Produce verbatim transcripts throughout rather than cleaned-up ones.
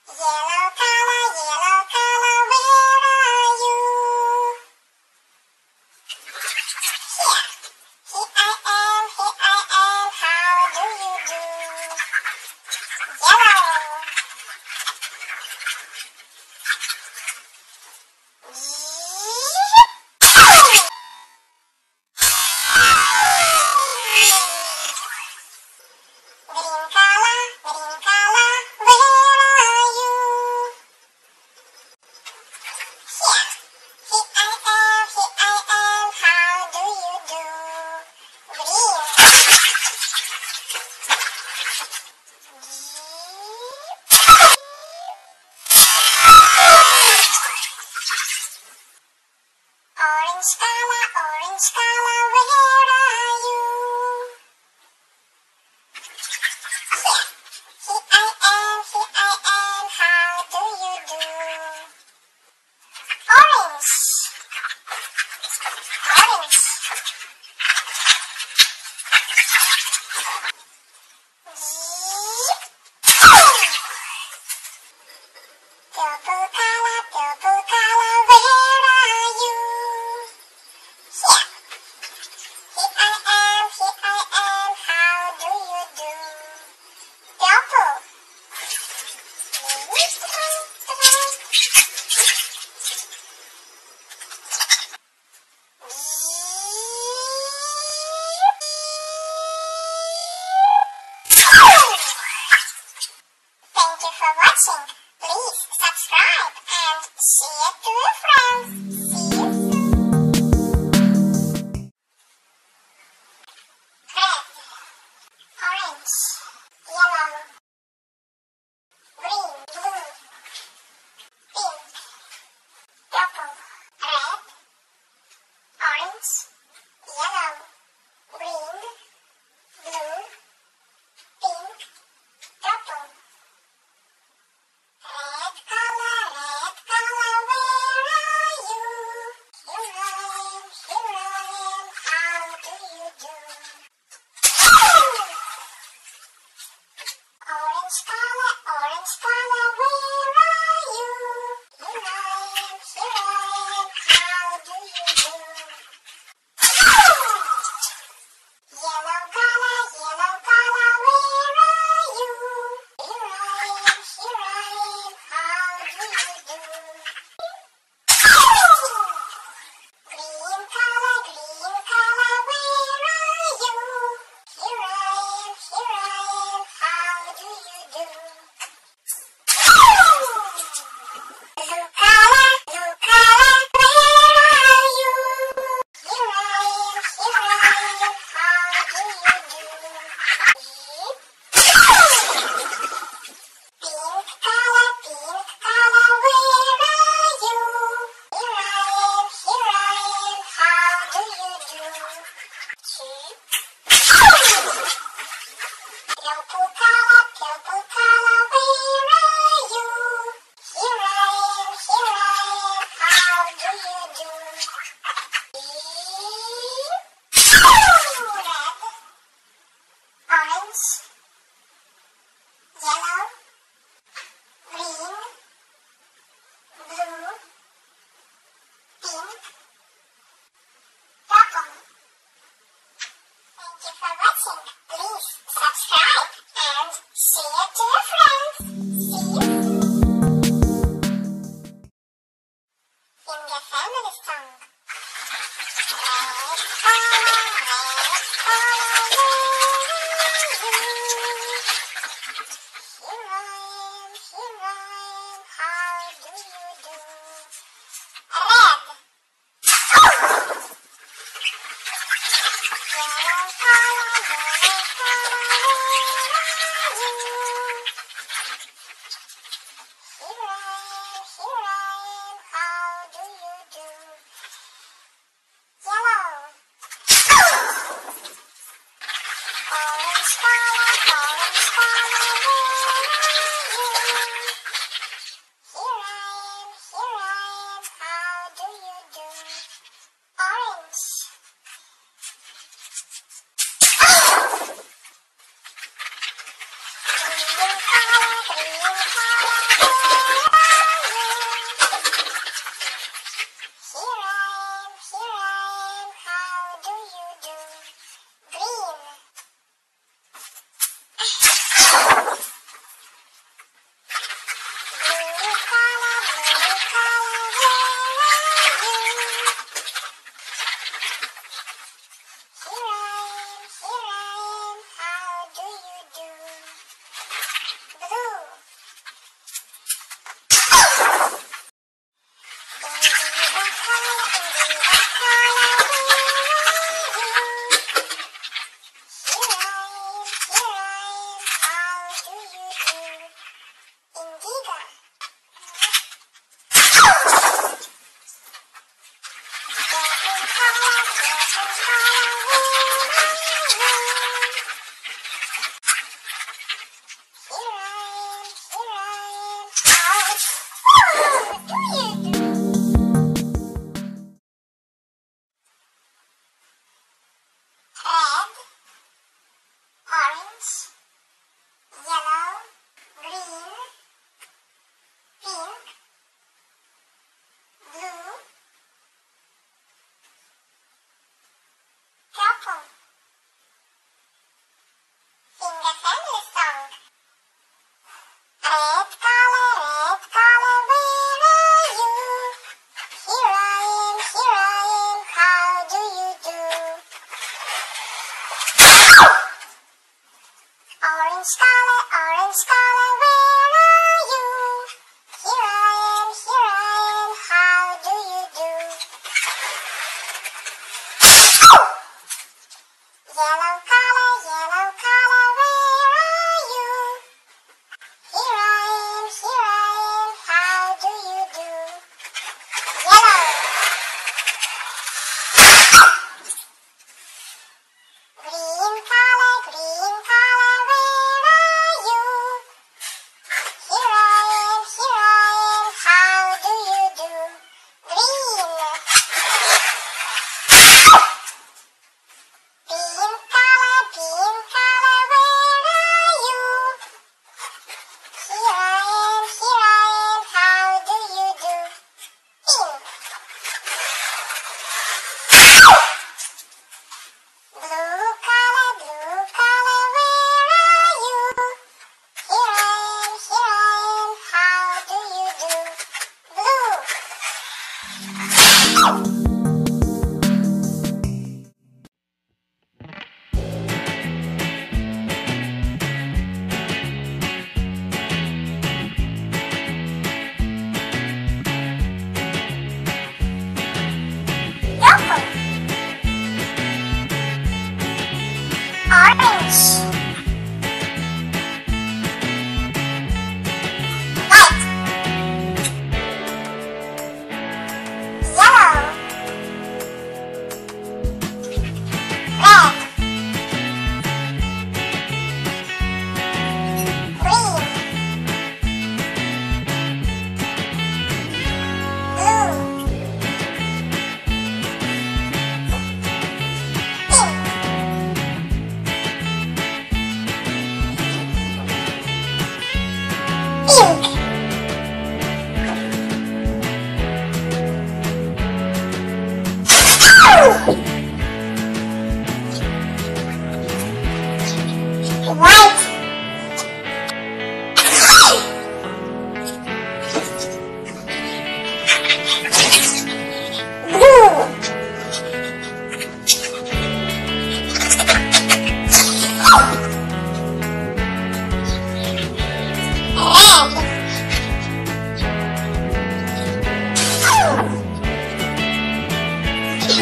Yellow color, yellow color, where are you? Here, here I am, here I am, how do you do? Yellow. Green color, green color, where are you? Here, here I am, here I am, how do you do? Green. Orange color, orange color, where are you? Here, here I am, here I am, how do you do? Orange. Orange. Purple color, purple color, where are you? Here, here I am, here I am, how do you do? Purple. Thank you for watching. Please subscribe and share to your friends. See you soon. Red, orange, yellow, green, blue, pink, purple. Red, orange, yellow, green, blue, pink, purple. Red color, red color, where are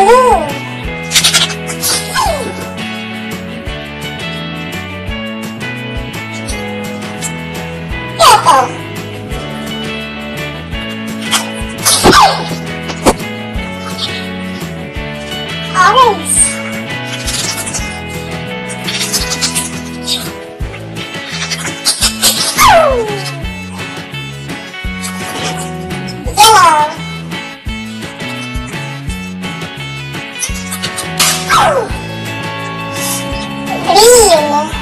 Blue. Purple. Orange. Yellow. Green.